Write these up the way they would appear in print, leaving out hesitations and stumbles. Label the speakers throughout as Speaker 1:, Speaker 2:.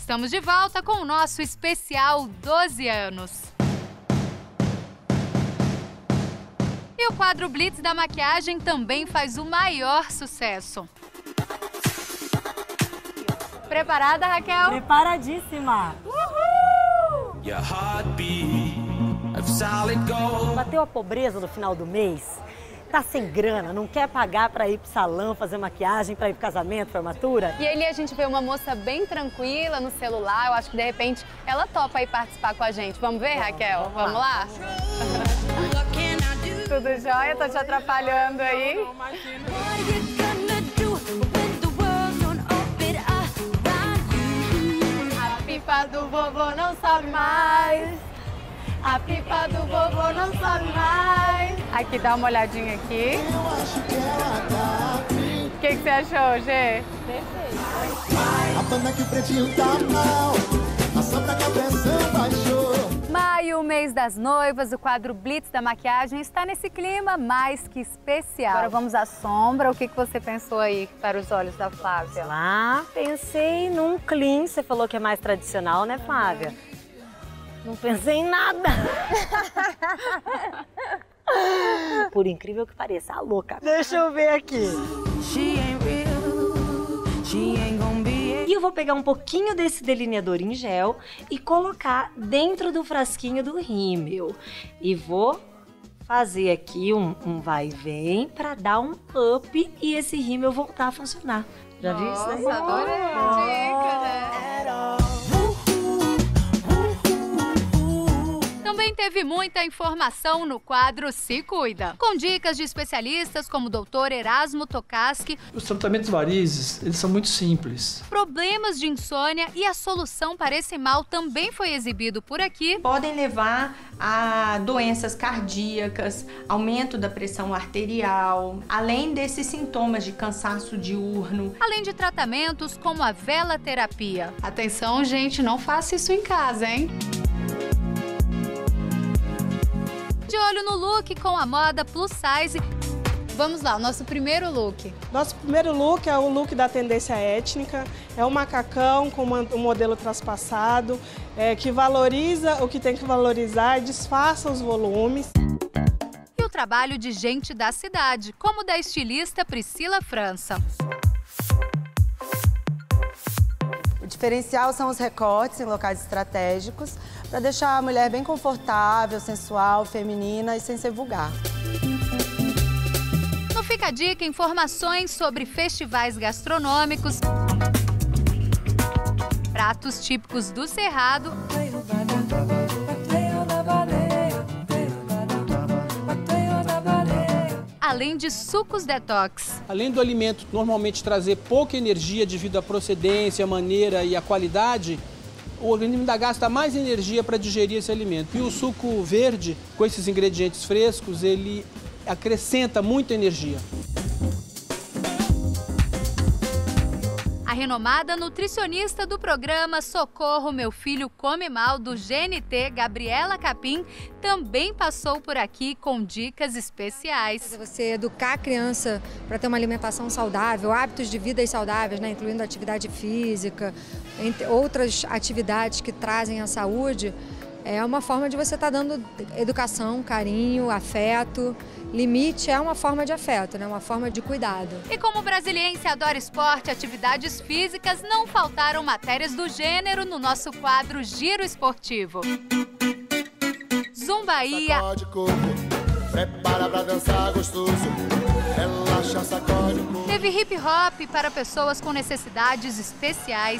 Speaker 1: Estamos de volta com o nosso especial 12 anos. E o quadro Blitz da maquiagem também faz o maior sucesso. Preparada, Raquel?
Speaker 2: Preparadíssima!
Speaker 3: Uhul!
Speaker 2: Bateu a pobreza no final do mês? Tá sem grana, não quer pagar pra ir pro salão, fazer maquiagem, pra ir pro casamento, formatura?
Speaker 1: E ali a gente vê uma moça bem tranquila no celular. Eu acho que de repente ela topa aí participar com a gente. Vamos ver, Raquel? Vamos lá? Tudo jóia? Tô te atrapalhando aí? A pipa do vovô não sobe mais. A pipa do vovô não sobe mais. Aqui, dá uma olhadinha aqui. O que você achou, Gê? Perfeito. A banda que o pretinho tá mal, a sombra que a pressão baixou. Maio, mês das noivas, o quadro Blitz da maquiagem está nesse clima mais que especial. Agora vamos à sombra. O que você pensou aí para os olhos da Flávia?
Speaker 2: Pensei num clean. Você falou que é mais tradicional, né, Flávia? Não pensei em nada. Por incrível que pareça, a louca. Deixa eu ver aqui. E eu vou pegar um pouquinho desse delineador em gel e colocar dentro do frasquinho do rímel. E vou fazer aqui um vai e vem para dar um up e esse rímel voltar a funcionar. Já viu isso daí?
Speaker 1: Nossa, adorei a dica, né? Também teve muita informação no quadro Se Cuida, com dicas de especialistas como o Dr. Erasmo Tokaski.
Speaker 4: Os tratamentos varizes, eles são muito simples.
Speaker 1: Problemas de insônia e a solução para esse mal também foi exibido por aqui.
Speaker 5: Podem levar a doenças cardíacas, aumento da pressão arterial, além desses sintomas de cansaço diurno.
Speaker 1: Além de tratamentos como a velaterapia. Atenção, gente, não faça isso em casa, hein? De olho no look com a moda plus size. Vamos lá, o nosso primeiro look.
Speaker 6: Nosso primeiro look é o look da tendência étnica. É um macacão com um modelo traspassado, que valoriza o que tem que valorizar e disfarça os volumes.
Speaker 1: E o trabalho de gente da cidade, como o da estilista Priscila França.
Speaker 7: O diferencial são os recortes em locais estratégicos, para deixar a mulher bem confortável, sensual, feminina e sem ser vulgar.
Speaker 1: No Fica a Dica, informações sobre festivais gastronômicos, pratos típicos do Cerrado, além de sucos detox.
Speaker 8: Além do alimento normalmente trazer pouca energia devido à procedência, a maneira e a qualidade, o organismo ainda gasta mais energia para digerir esse alimento. E o suco verde, com esses ingredientes frescos, ele acrescenta muita energia.
Speaker 1: A renomada nutricionista do programa Socorro, Meu Filho Come Mal, do GNT, Gabriela Capim, também passou por aqui com dicas especiais.
Speaker 9: Você educar a criança para ter uma alimentação saudável, hábitos de vida saudáveis, né, incluindo atividade física, entre outras atividades que trazem a saúde, é uma forma de você estar dando educação, carinho, afeto. Limite é uma forma de afeto, né? Uma forma de cuidado.
Speaker 1: E como o brasiliense adora esporte e atividades físicas, não faltaram matérias do gênero no nosso quadro Giro Esportivo. Zumbaía.
Speaker 10: Prepara pra dançar gostoso. Relaxa, sacode o corpo.
Speaker 1: Teve hip hop para pessoas com necessidades especiais.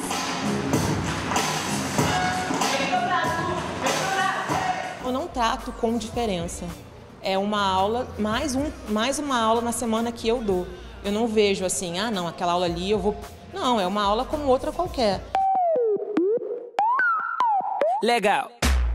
Speaker 11: Eu não trato com diferença. É uma aula, mais uma aula na semana que eu dou. Eu não vejo assim, ah não, aquela aula ali eu vou... Não, é uma aula como outra qualquer.
Speaker 3: Legal.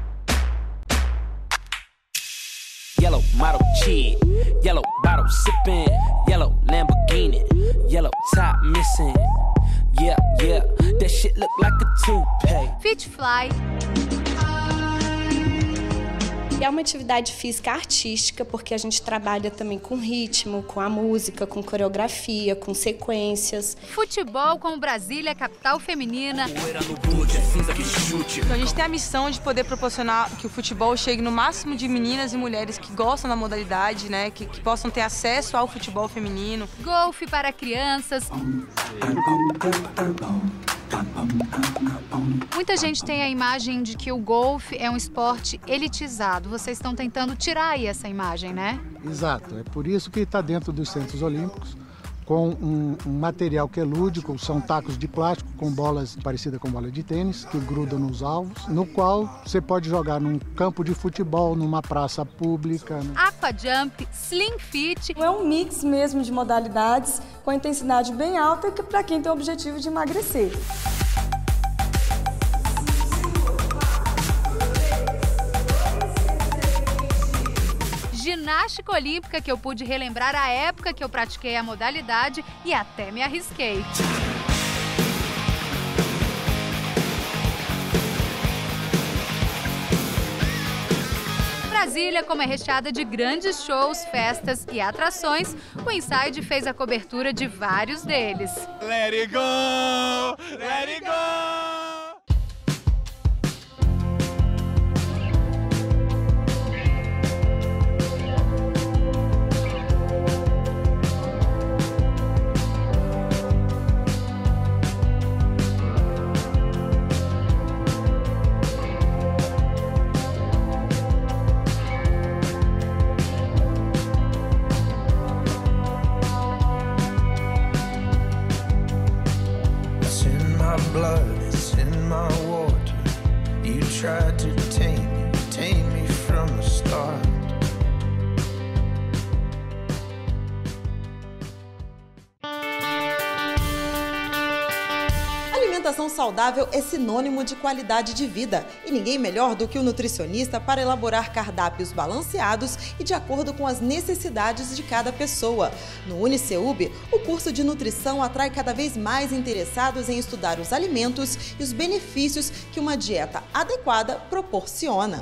Speaker 3: Yellow model cheese, yellow bottle sipping, yellow Lamborghini, yellow top missing. Yeah, yeah, that shit look like a toupee.
Speaker 1: Fit Fly.
Speaker 12: É uma atividade física artística, porque a gente trabalha também com ritmo, com a música, com coreografia, com sequências.
Speaker 1: Futebol com Brasília, capital feminina.
Speaker 13: Então, a gente tem a missão de poder proporcionar que o futebol chegue no máximo de meninas e mulheres que gostam da modalidade, né? Que possam ter acesso ao futebol feminino.
Speaker 1: Golfe para crianças. Muita gente tem a imagem de que o golfe é um esporte elitizado. Vocês estão tentando tirar aí essa imagem, né?
Speaker 14: Exato. É por isso que está dentro dos Centros Olímpicos, com um material que é lúdico, são tacos de plástico com bolas parecidas com bola de tênis, que grudam nos alvos, no qual você pode jogar num campo de futebol, numa praça pública.
Speaker 1: Aquajump, Slim Fit.
Speaker 15: É um mix mesmo de modalidades com intensidade bem alta para quem tem o objetivo de emagrecer.
Speaker 1: Ginástica olímpica, que eu pude relembrar a época que eu pratiquei a modalidade e até me arrisquei. Brasília, como é recheada de grandes shows, festas e atrações, o Inside fez a cobertura de vários deles.
Speaker 10: Let it go! Let it go!
Speaker 16: Alimentação saudável é sinônimo de qualidade de vida e ninguém melhor do que o nutricionista para elaborar cardápios balanceados e de acordo com as necessidades de cada pessoa. No UniCeub, o curso de nutrição atrai cada vez mais interessados em estudar os alimentos e os benefícios que uma dieta adequada proporciona.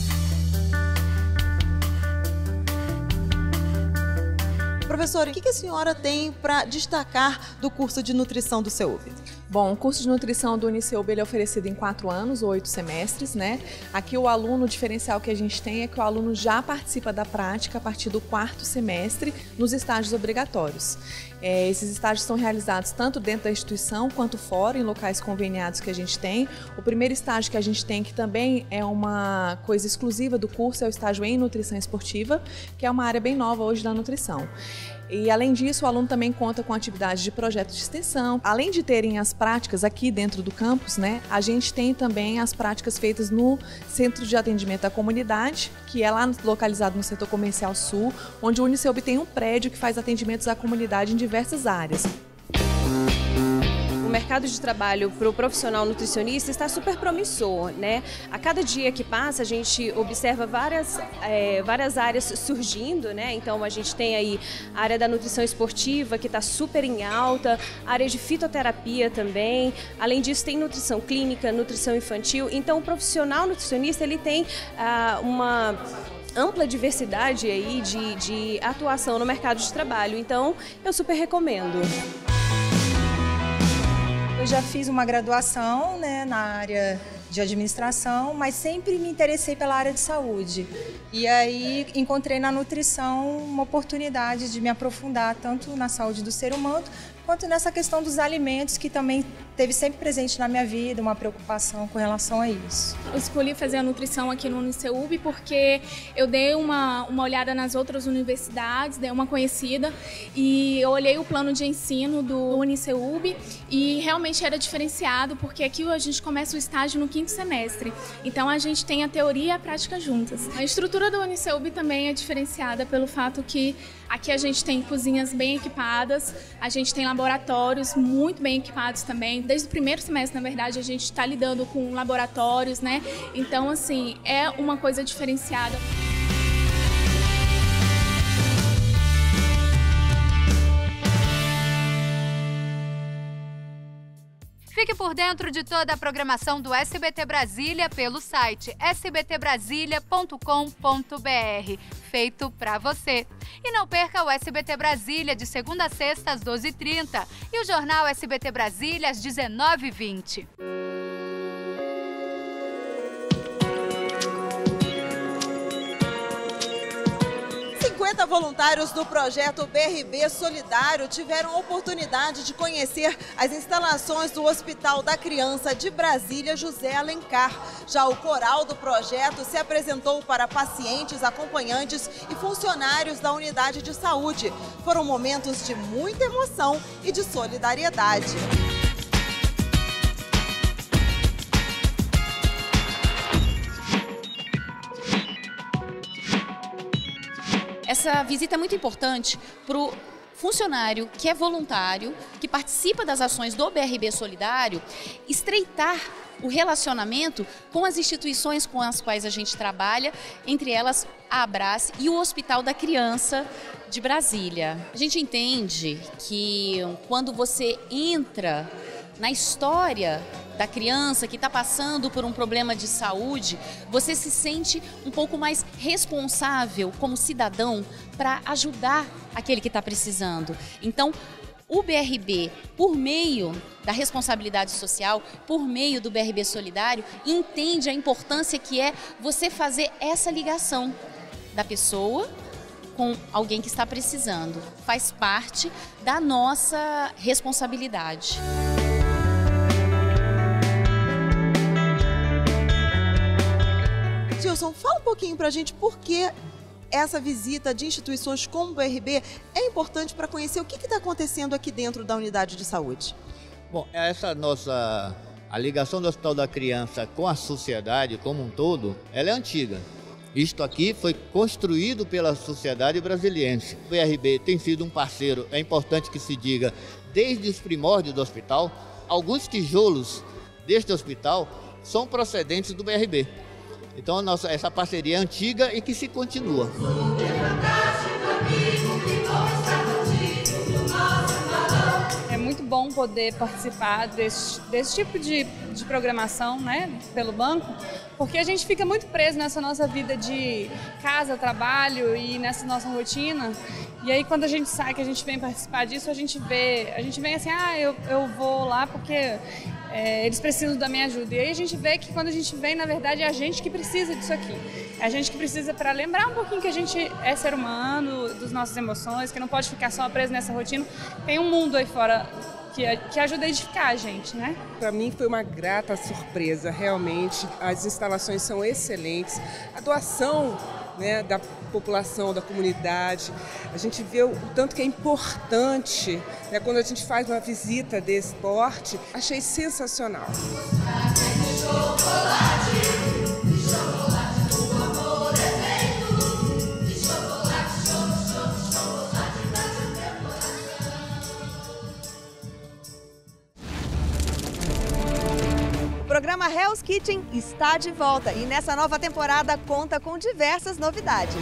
Speaker 16: Professora, o que a senhora tem para destacar do curso de nutrição do CEUB?
Speaker 17: Bom, o curso de nutrição do UniCeub ele é oferecido em 4 anos, 8 semestres, né? Aqui o diferencial que a gente tem é que o aluno já participa da prática a partir do 4º semestre nos estágios obrigatórios. Esses estágios são realizados tanto dentro da instituição quanto fora, em locais conveniados que a gente tem. O primeiro estágio que a gente tem, que também é uma coisa exclusiva do curso, é o estágio em nutrição esportiva, que é uma área bem nova hoje da nutrição. E, além disso, o aluno também conta com atividades de projetos de extensão. Além de terem as práticas aqui dentro do campus, né, a gente tem também as práticas feitas no Centro de Atendimento à Comunidade, que é lá localizado no Setor Comercial Sul, onde o UniCeub tem um prédio que faz atendimentos à comunidade em diversas áreas.
Speaker 18: O mercado de trabalho para o profissional nutricionista está super promissor, né? A cada dia que passa, a gente observa várias áreas surgindo, né? Então, a gente tem aí a área da nutrição esportiva, que está super em alta, a área de fitoterapia também. Além disso, tem nutrição clínica, nutrição infantil. Então, o profissional nutricionista, ele tem uma ampla diversidade aí de atuação no mercado de trabalho. Então, eu super recomendo.
Speaker 19: Eu já fiz uma graduação, né, na área de administração, mas sempre me interessei pela área de saúde. E aí encontrei na nutrição uma oportunidade de me aprofundar tanto na saúde do ser humano quanto nessa questão dos alimentos, que também teve sempre presente na minha vida, uma preocupação com relação a isso.
Speaker 20: Eu escolhi fazer a nutrição aqui no UniCeub porque eu dei uma olhada nas outras universidades, dei uma conhecida, e eu olhei o plano de ensino do UniCeub e realmente era diferenciado, porque aqui a gente começa o estágio no 5º semestre, então a gente tem a teoria e a prática juntas. A estrutura do UniCeub também é diferenciada pelo fato que aqui a gente tem cozinhas bem equipadas, a gente tem laboratórios muito bem equipados também. Desde o 1º semestre, na verdade, a gente está lidando com laboratórios, né? Então, assim, é uma coisa diferenciada.
Speaker 1: Fique por dentro de toda a programação do SBT Brasília pelo site sbtbrasilia.com.br, feito pra você. E não perca o SBT Brasília de segunda a sexta às 12h30 e o Jornal SBT Brasília às 19h20.
Speaker 16: 50 voluntários do projeto BRB Solidário tiveram a oportunidade de conhecer as instalações do Hospital da Criança de Brasília, José Alencar. Já o coral do projeto se apresentou para pacientes, acompanhantes e funcionários da unidade de saúde. Foram momentos de muita emoção e de solidariedade.
Speaker 21: Essa visita é muito importante para o funcionário que é voluntário, que participa das ações do BRB Solidário, estreitar o relacionamento com as instituições com as quais a gente trabalha, entre elas a Abrace e o Hospital da Criança de Brasília. A gente entende que quando você entra na história da criança que está passando por um problema de saúde, você se sente um pouco mais responsável como cidadão para ajudar aquele que está precisando. Então, o BRB, por meio da responsabilidade social, por meio do BRB Solidário, entende a importância que é você fazer essa ligação da pessoa com alguém que está precisando. Faz parte da nossa responsabilidade.
Speaker 16: Gilson, fala um pouquinho pra gente por que essa visita de instituições como o BRB é importante para conhecer o que está acontecendo aqui dentro da unidade de saúde.
Speaker 22: Bom, a ligação do Hospital da Criança com a sociedade como um todo, ela é antiga. Isto aqui foi construído pela sociedade brasiliense. O BRB tem sido um parceiro, é importante que se diga, desde os primórdios do hospital. Alguns tijolos deste hospital são procedentes do BRB. Então, essa parceria é antiga e que se continua.
Speaker 23: É muito bom poder participar desse tipo de programação, né, pelo banco, porque a gente fica muito preso nessa nossa vida de casa, trabalho e nessa nossa rotina. E aí, quando a gente sai, que a gente vem participar disso, a gente vem assim, eu vou lá porque eles precisam da minha ajuda. E aí a gente vê que quando a gente vem, na verdade, é a gente que precisa disso aqui. É a gente que precisa para lembrar um pouquinho que a gente é ser humano, das nossas emoções, que não pode ficar só preso nessa rotina. Tem um mundo aí fora que ajuda a edificar a gente, né?
Speaker 24: Para mim foi uma grata surpresa, realmente. As instalações são excelentes. A doação, né, da população, da comunidade. A gente vê o tanto que é importante, né, quando a gente faz uma visita desse porte. Achei sensacional.
Speaker 16: O programa Hell's Kitchen está de volta e nessa nova temporada conta com diversas novidades.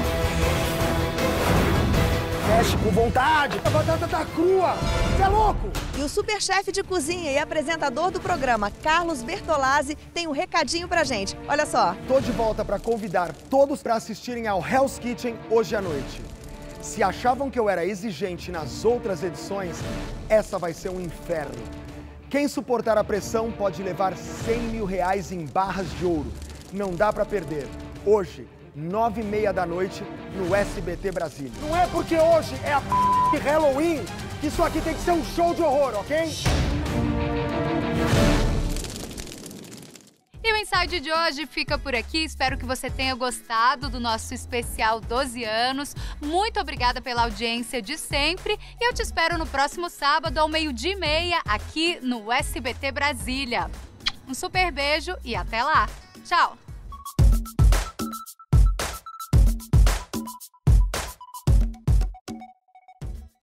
Speaker 25: Mexe com vontade, a batata tá crua, você é louco!
Speaker 16: E o superchefe de cozinha e apresentador do programa, Carlos Bertolazzi, tem um recadinho pra gente. Olha só.
Speaker 25: Tô de volta para convidar todos para assistirem ao Hell's Kitchen hoje à noite. Se achavam que eu era exigente nas outras edições, essa vai ser um inferno. Quem suportar a pressão pode levar R$100 mil em barras de ouro. Não dá pra perder. Hoje, 9h30 da noite, no SBT Brasília. Não é porque hoje é a de Halloween que isso aqui tem que ser um show de horror, ok?
Speaker 1: E o Inside de hoje fica por aqui. Espero que você tenha gostado do nosso especial 12 anos. Muito obrigada pela audiência de sempre. E eu te espero no próximo sábado, ao 12h30, aqui no SBT Brasília. Um super beijo e até lá. Tchau!